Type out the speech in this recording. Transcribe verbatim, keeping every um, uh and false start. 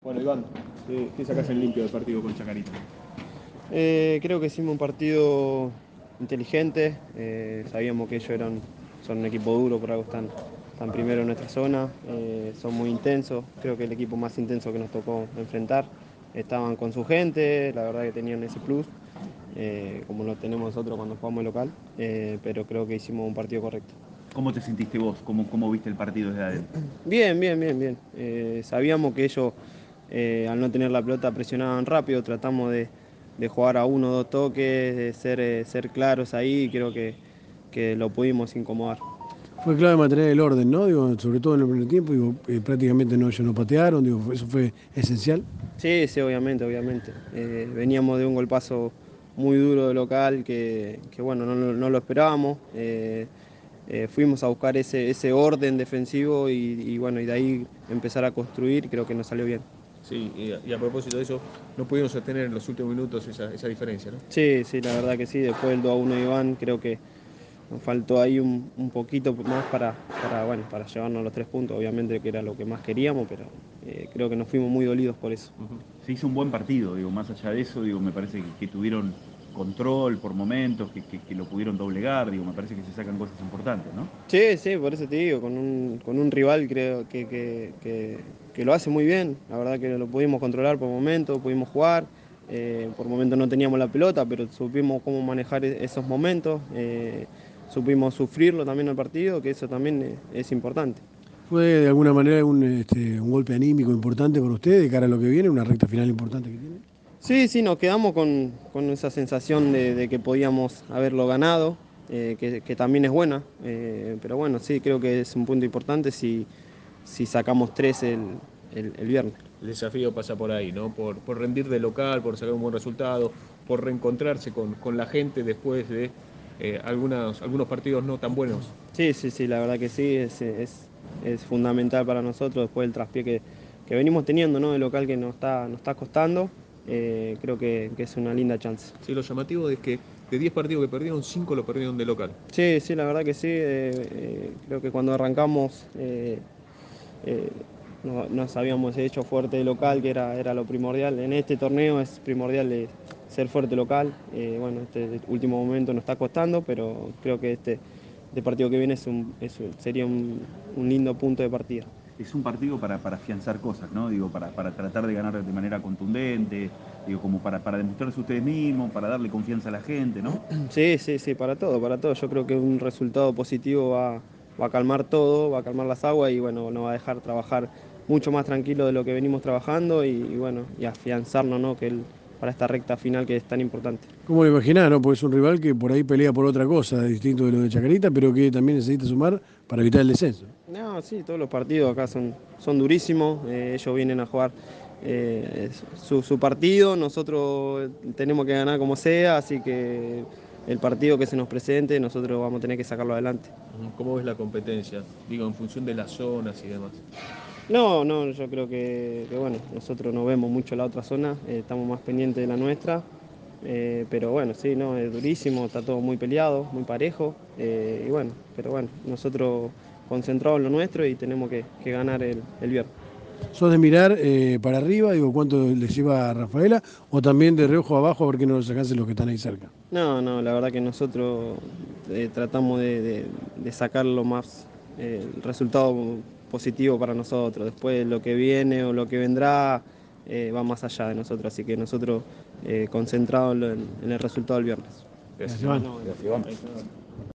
Bueno, Iván, ¿qué, qué sacás en limpio del partido con Chacarita? Eh, creo que hicimos un partido inteligente. Eh, sabíamos que ellos eran, son un equipo duro, por algo están, están primero en nuestra zona. Eh, son muy intensos, creo que el equipo más intenso que nos tocó enfrentar. Estaban con su gente, la verdad que tenían ese plus, eh, como lo tenemos nosotros cuando jugamos local, eh, pero creo que hicimos un partido correcto. ¿Cómo te sentiste vos? ¿Cómo, cómo viste el partido desde adentro? Bien, bien, bien, bien. Eh, sabíamos que ellos, eh, al no tener la pelota, presionaban rápido. Tratamos de, de jugar a uno o dos toques, de ser, eh, ser claros ahí y creo que, que lo pudimos incomodar. Fue clave mantener el orden, ¿no? Digo, sobre todo en el primer tiempo, digo, eh, prácticamente no, ellos no patearon, digo, eso fue esencial. Sí, sí, obviamente, obviamente. Eh, veníamos de un golpazo muy duro de local que, que bueno, no, no- no lo esperábamos. Eh, eh, fuimos a buscar ese, ese orden defensivo y, y bueno, y de ahí empezar a construir, creo que nos salió bien. Sí, y a, y a propósito de eso, no pudieron sostener en los últimos minutos esa, esa diferencia, ¿no? Sí, sí, la verdad que sí. Después del dos a uno de Iván, creo que nos faltó ahí un, un poquito más para, para, bueno, para llevarnos los tres puntos, obviamente que era lo que más queríamos, pero eh, creo que nos fuimos muy dolidos por eso. Ujú. Se hizo un buen partido, digo, más allá de eso, digo, me parece que, que tuvieron control por momentos, que, que- que lo pudieron doblegar, digo, me parece que se sacan cosas importantes, ¿no? Sí, sí, por eso te digo, con un, con un rival creo que, que, que, que lo hace muy bien, la verdad que lo pudimos controlar por momentos, pudimos jugar, eh, por momentos no teníamos la pelota, pero supimos cómo manejar e- esos momentos, eh, supimos sufrirlo también al partido, que eso también es, es importante. Fue de alguna manera un, este, un golpe anímico importante para ustedes de cara a lo que viene, una recta final importante que tiene. Sí, sí, nos quedamos con, con esa sensación de, de que podíamos haberlo ganado, eh, que, que también es buena, eh, pero bueno, sí, creo que es un punto importante si, si sacamos tres el, el- el viernes. El desafío pasa por ahí, ¿no? Por, por rendir de local, por sacar un buen resultado, por reencontrarse con, con la gente después de eh, algunos, algunos partidos no tan buenos. Sí, sí, sí, la verdad que sí, es, es, es fundamental para nosotros después del traspié que, que venimos teniendo, ¿no? De local que nos está, nos está costando, eh, creo que, que es una linda chance. Sí, lo llamativo es que de diez partidos que perdieron, cinco lo perdieron de local. Sí, sí, la verdad que sí, eh, eh, creo que cuando arrancamos... eh, Eh, no- nos habíamos hecho fuerte local, que era, era lo primordial. En este torneo es primordial eh, ser fuerte local. Eh, bueno, este último momento nos está costando, pero creo que este, este partido que viene es un- es un- sería un, un lindo punto de partida. Es un partido para, para afianzar cosas, ¿no? Digo, para, para tratar de ganar de manera contundente, digo, como para, para demostrarse ustedes mismos, para darle confianza a la gente, ¿no? Sí, sí, sí, para todo, para todo. Yo creo que un resultado positivo va, va a calmar todo, va a calmar las aguas y bueno, nos va a dejar trabajar mucho más tranquilo de lo que venimos trabajando y, y bueno, y afianzarnos, ¿no? Que el- para esta recta final que es tan importante. ¿Cómo lo imaginás, no? Porque es un rival que por ahí pelea por otra cosa, distinto de lo de Chacarita, pero que también necesita sumar para evitar el descenso. No, sí, todos los partidos acá son, son durísimos. Eh, ellos vienen a jugar eh, su, su partido, nosotros tenemos que ganar como sea, así que el partido que se nos presente, nosotros vamos a tener que sacarlo adelante. Ujú. ¿Cómo ves la competencia? Digo, en función de las zonas y demás. No, no, yo creo que, que, bueno, nosotros no vemos mucho la otra zona, eh, estamos más pendientes de la nuestra, eh, pero bueno, sí, no, es durísimo, está todo muy peleado, muy parejo, eh, y bueno, pero bueno, nosotros concentrados en lo nuestro y tenemos que, que ganar el, el viernes. ¿Sos de mirar eh, para arriba, digo, cuánto le lleva a Rafaela, o también de reojo abajo a ver que no lo sacase los que están ahí cerca? No, no, la verdad que nosotros eh, tratamos de, de- de sacar lo más eh, el resultado positivo para nosotros. Después lo que viene o lo que vendrá eh, va más allá de nosotros, así que nosotros eh, concentrados en, en el resultado del viernes. Gracias. Gracias, Iván. Gracias, Iván.